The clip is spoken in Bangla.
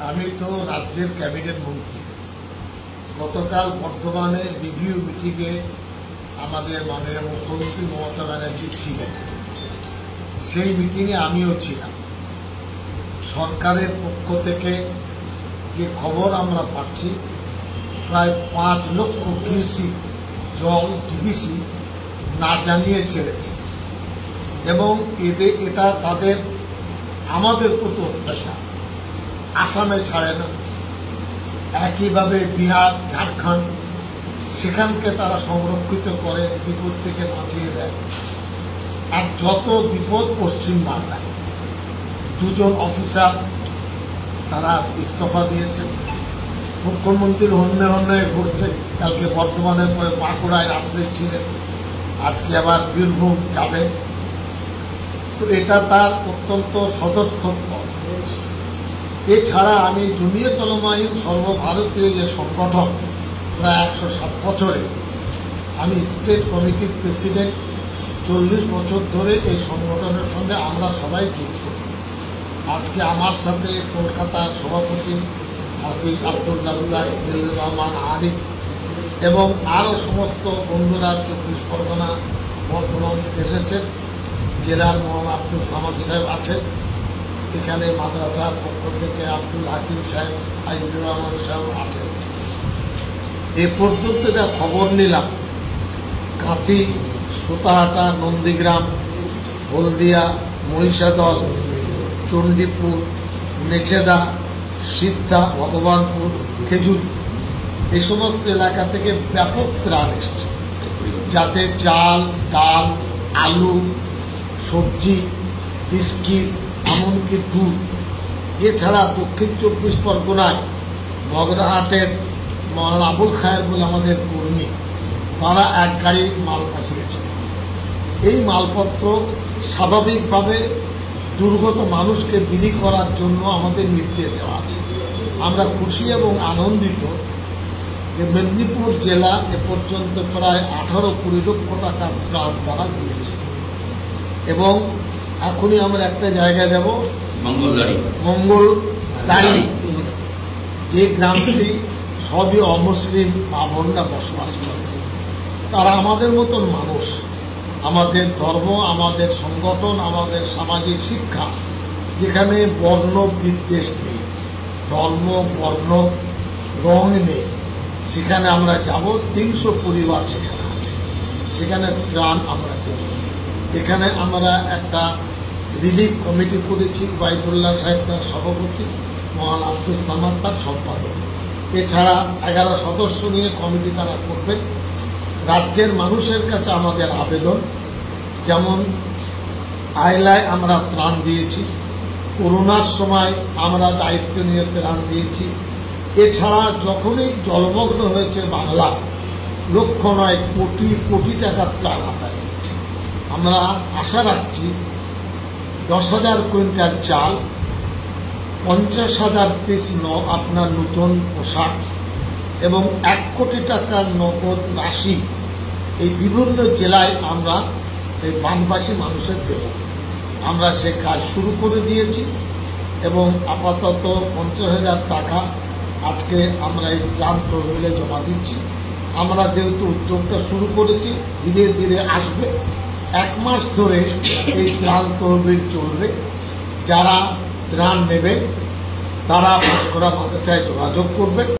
আমি তো রাজ্যের ক্যাবিনেট মন্ত্রী। গতকাল বর্ধমানে রিভিউ মিটিংয়ে আমাদের মাননীয় মুখ্যমন্ত্রী মমতা ব্যানার্জি ছিলেন। সেই মিটিংয়ে আমিও ছিলাম। সরকারের পক্ষ থেকে যে খবর আমরা পাচ্ছি, প্রায় 5 লক্ষ কিউসেক জল টিবিসি না জানিয়ে ছেড়েছে এবং এটা তাদের আমাদের প্রতি অত্যাচার। আসামে ছাড়ে না, একইভাবে বিহার, ঝাড়খণ্ড সেখানকে তারা সংরক্ষিত করে, বিপদ থেকে বাঁচিয়ে দেয়। আর যত বিপদ পশ্চিমবাংলায়, 2 জন অফিসার তারা ইস্তফা দিয়েছেন। মুখ্যমন্ত্রীর হন্যে হন্যে ঘুরছে। কালকে বর্ধমানের পরে বাঁকুড়ায় রাত্রে ছিলেন, আজকে আবার বীরভূম যাবে। তো এটা তার অত্যন্ত সদর্থক পথ। এছাড়া আমি জমিয়ত উলামায়ে সর্বভারতীয় যে সংগঠন, প্রায় 107 বছরে আমি স্টেট কমিটির প্রেসিডেন্ট, 40 বছর ধরে এই সংগঠনের সঙ্গে আমরা সবাই যুক্ত। আজকে আমার সাথে কলকাতার সভাপতি হাফিজ আবদুল্লাহ, দিলরুর রহমান আরিফ এবং আরও সমস্ত বন্ধুরা 24 পরগনা, বর্ধমান থেকে এসেছেন। জেলার মৌলানা আব্দুল সামাদ সাহেব আছেন, এখানে মাদ্রাসার পক্ষ থেকে আব্দুল হাকিম সাহেব, আজিজুর রহমান সাহেব আছেন। এ পর্যন্ত যা খবর নিলাম, কাঁথি, সুতাহাটা, নন্দীগ্রাম, হলদিয়া, মহিষাদল, চণ্ডীপুর, মেছেদা, সিদ্ধা, ভগবানপুর, খেজুরি এই সমস্ত এলাকা থেকে ব্যাপক ত্রাণ এসছে, যাতে চাল, ডাল, আলু, সবজি, বিস্কিট, এমনকি দুধ। এছাড়া দক্ষিণ 24 পরগনায় মগরাহাটের মৌলানা আবুল খায়ের বলে আমাদের কর্মী, তারা 1 গাড়ি মাল পাঠিয়েছে। এই মালপত্র স্বাভাবিকভাবে দুর্গত মানুষকে বিলি করার জন্য আমাদের নির্দেশ আছে। আমরা খুশি এবং আনন্দিত যে মেদিনীপুর জেলা এ পর্যন্ত প্রায় 18-20 লক্ষ টাকার ত্রাণ তারা দিয়েছে। এবং এখনই আমরা একটা জায়গায় যাব, মঙ্গলদাড়ি, যে গ্রামটি সবই অমুসলিম মা বোনরা বসবাস করে। তারা আমাদের মতন মানুষ। আমাদের ধর্ম, আমাদের সংগঠন, আমাদের সামাজিক শিক্ষা, যেখানে বর্ণ বিদ্বেষ নেই, ধর্ম, বর্ণ, রং নেই, সেখানে আমরা যাব। 300 পরিবার সেখানে আছে, সেখানে ত্রাণ আমরা দেব। এখানে আমরা একটা রিলিফ কমিটি করেছি, ওয়াইদুল্লাহ সাহেব তার সভাপতি, মৌলানা আব্দুল সামাদ তার সম্পাদক। এছাড়া 11 সদস্য নিয়ে কমিটি তারা করবেন। রাজ্যের মানুষের কাছে আমাদের আবেদন, যেমন আইলায় আমরা ত্রাণ দিয়েছি, করোনার সময় আমরা দায়িত্ব নিয়ে ত্রাণ দিয়েছি। এছাড়া যখনই জলমগ্ন হয়েছে বাংলা, লক্ষ নয় কোটি কোটি টাকার ত্রাণ আমরা দিয়েছি। আমরা আশা রাখছি 10,000 কুইন্টাল চাল, 50,000 পিস আপনার নতুন পোশাক এবং 1 কোটি টাকার নগদ রাশি এই বিভিন্ন জেলায় আমরা এই বানবাসী মানুষের দেব। আমরা সে কাজ শুরু করে দিয়েছি এবং আপাতত 50,000 টাকা আজকে আমরা এই ত্রাণ তহবিলে জমা দিচ্ছি। আমরা যেহেতু উদ্যোগটা শুরু করেছি, ধীরে ধীরে আসবে। 1 মাস ধরে এই ত্রাণ তহবিল চলবে। যারা ত্রাণ নেবে তারা পাঁশকুড়া মাদ্রাসায় যোগাযোগ করবে।